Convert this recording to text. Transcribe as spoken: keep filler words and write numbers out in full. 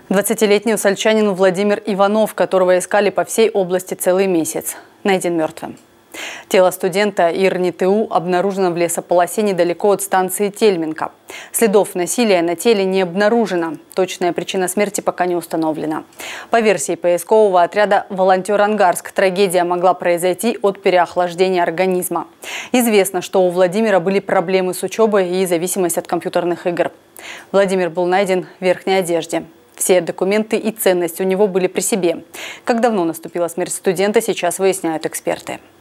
двадцатилетний усольчанин Владимир Иванов, которого искали по всей области целый месяц, найден мертвым. Тело студента ИРНИТУ обнаружено в лесополосе недалеко от станции Тельминка. Следов насилия на теле не обнаружено. Точная причина смерти пока не установлена. По версии поискового отряда «Волонтер Ангарск», трагедия могла произойти от переохлаждения организма. Известно, что у Владимира были проблемы с учебой и зависимость от компьютерных игр. Владимир был найден в верхней одежде. Все документы и ценности у него были при себе. Как давно наступила смерть студента, сейчас выясняют эксперты.